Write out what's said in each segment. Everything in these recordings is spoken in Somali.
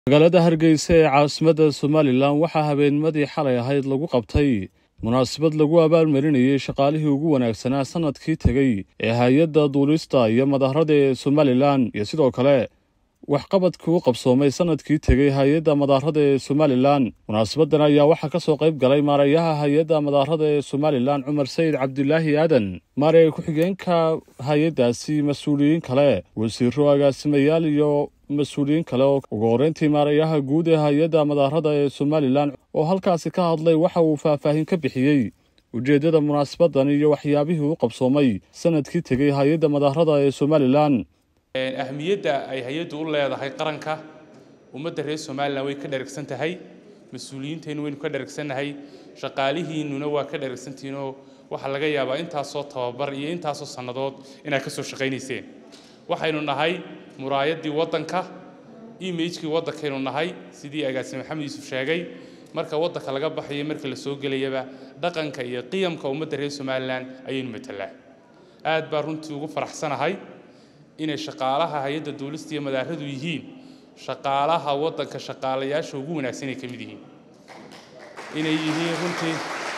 magaalada Hargeysa ee caasimadda Somaliland waxaa habeenmadii xalay ahayd lagu qabtay munaasabad lagu abaalmarinayay shaqaalihii ugu wanaagsanaa sanadkii tagay ee hay'adda duulista iyo madaarada ee Somaliland iyo sidoo kale waxqabadkii uu qabsoomay sanadkii tagay hay'adda madaarada ee Somaliland. Munaasabadan ayaa waxaa ka soo qayb galay maarayaha hay'adda madaarada ee Somaliland Cumar Sayid Cabdilaahi Aadan, maaraya ku-xigeenka hay'addaasi, mas'uuliyiin kale, wasiirro, agaasimayaal iyo mas'uuliyiin kale oo ugu horeyntii maarayaha guud ee hay'adda madaarada ee Somaliland oo halkaasi ka hadlay waxa uu faahfaahin ka bixiyay ujeedada munaasabadan iyo waxyaabihii uu qabsoomay sanadkii tagay hay'adda madaarada ee Somaliland. ahmiyadda ay hay'addu u leedahay qaranka ummadda reer Somaliland way ka dharagsan tahay, mas'uuliyiinteenu way ka dharagsannahay, shaqaalihiinuna waa ka dharagsantihiin oo waxa laga yaabaa intaasoo tababar iyo intaasoo sanadood inay ka soo shaqaynayseen. waxaynu nahay muraayadii waddanka, image-kii waddankaynu nahay, sidii agaasime Maxamed Yuusuf sheegay. marka waddanka laga baxayo marka la soo gelayaba dhaqanka iyo qiyamka ummadda reer Somaliland ayaynu matalaa. aad baa runtii ugu faraxsanahay inay shaqaalaha hay'adda duulista iyo madaaradu yihiin shaqaalaha waddanka shaqaalayaasha ugu wanaagsan ay ka mid yihiin, inay yihiin runtii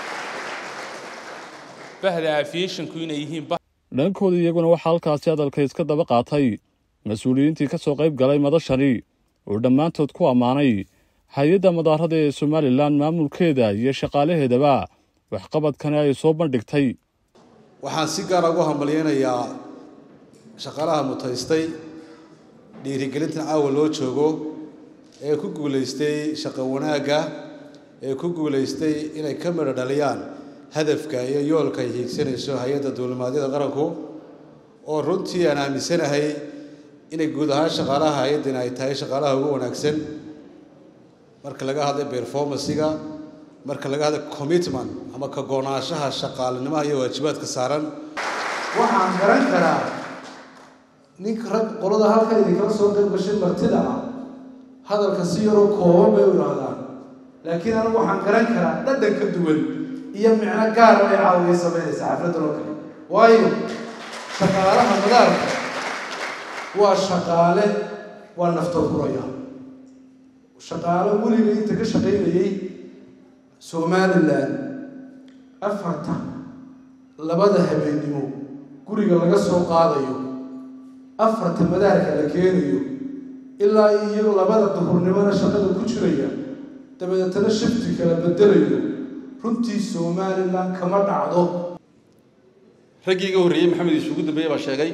bahda aviation-ku inay yihiin dhankooda iyaguna waxaa halkaasi hadalka iska daba qaatay mas'uuliyiintii ka soo qayb galay madashani oo dhammaantood ku ammaanay hay'adda madaarada ee Somaliland maamulkeeda iyo shaqaalaheedaba waxqabadkana ay soo bandhigtay. waxaan si gaar ah ugu hambalyeeynaa shaqaalaha mutaystay dhiirigelinta caawa loo joogo ee ku guuleystay shaqo wanaagga ee ku guuleystay inay ka midho dhaliyaan hadafka iyo yoolka ay hiigsanayso hay'adda duulimaadyada qaranku oo runtii aan aaminsanahay inay guud ahaan shaqaalaha hay'addan ay tahay shaqaalaha ugu wanaagsan marka laga hadlay performance-ga, marka laga hadlay commitment ama ka go'naanshaha shaqaalinimaha iyo waajibaadka saaran. waxaan garan karaa ninka rag qolada halkan idinkala soo qayb gashay martida ah hadalka si yaroo kooban bay u yidhaahdaan, laakiin anigu waxaan garan karaa dhadhan ka duwan iyo micno gaar oo ay caawiya samaynaysa xafladda loo kale. waayo shaqaalaha madaarka waa shaqaale waa naftood kuraya, shaqaale weliga inta ka shaqaynayay Somaliland afarta labada habeennimo guriga laga soo qaadayo, afarta madaarka la keenayo ilaa iyo labada duhurnimona shaqada ku jiraya, dabeetana shifti kala bedelayo. runtii Somaliland kama dhacdo. raggii ugu horreeyay Maxamed Yuusuf ugu dambeeyay baa sheegay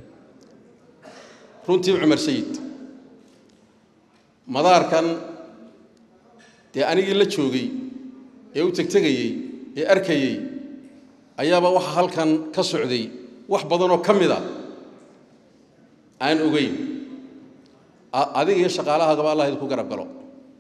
runtii Cumar Sayid madaarkan dee anigii la joogay ee u tagtagayay ee arkayay ayaaba waxa halkan ka socday wax badan oo kamid ah aan ogeyn. adiga iyo shaqaalahaaga Allah idinku garab galo.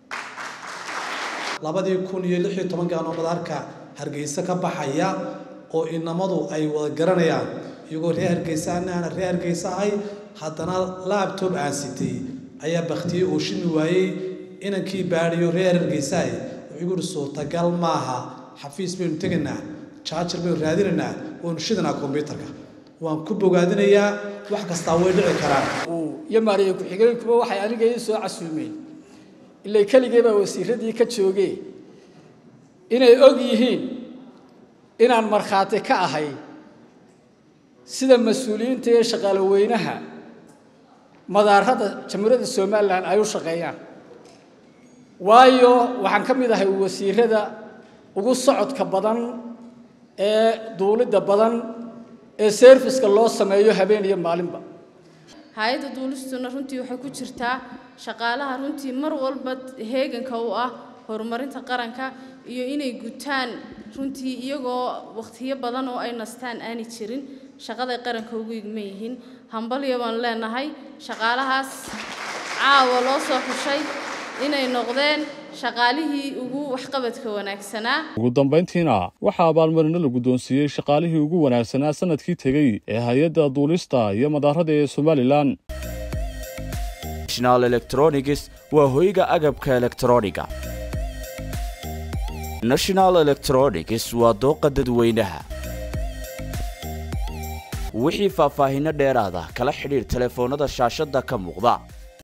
2016 oo madaarka Hargeysa ka baxaya oo inamadu ay wada garanayaan iyagoo reer Hargeysa aan reer Hargeysa ay haddana laptop aan sitay ayaa baqtiyay oo shimi waayay inankii baariyo reer Hargeysa ay wuxuu suurtagal maaha xafiis baynu tagnaa charger baynu raadinaa oo shidana computerka waan ku bogaadinayaa wax kasta way dhici karaan. iyo maariyo ku-xigeenkuba waxay aniga ii soo casuumeen ilaa kaligeeba wasiiradii ka joogay inay og yihiin inaan marxaate ka ahay sida mas'uuliyiinta ee shaqaale weynaha madaarada jamhuuriyadda Somaliland ay u shaqeeyaan. waayo waxaan ka mid ahay wasiirada ugu socodka badan ee dawladda badan ee service-ka loo sameeyo habeen iyo maalinba. hay'adda duulistuna runtii waxay ku jirtaa shaqaalaha runtii mar walba heeganka u ah horumarinta qaranka iyo inay gutaan runtii iyagoo waqtiyo badan oo ay nastaan aani jirin shaqada qaranka ugu igma yihiin. hambalyo baan leenahay shaqaalahaas caawa loo soo xushay inay noqdeen shaqaalihii ugu waxqabadka wanaagsanaa. ugu dambeyntiina waxaa abaalmarino la guddoonsiiyey shaqaalihii ugu wanaagsanaa sanadkii tagay ee hay'adda duulista iyo madaarada ee Somaliland. National Electronics waa hoyga agabka elektrooniga. National Electronics waa dooqa dadweynaha. wixii faahfaahin dheeraad ah kala xiriir telefoonada shaashada ka muuqda.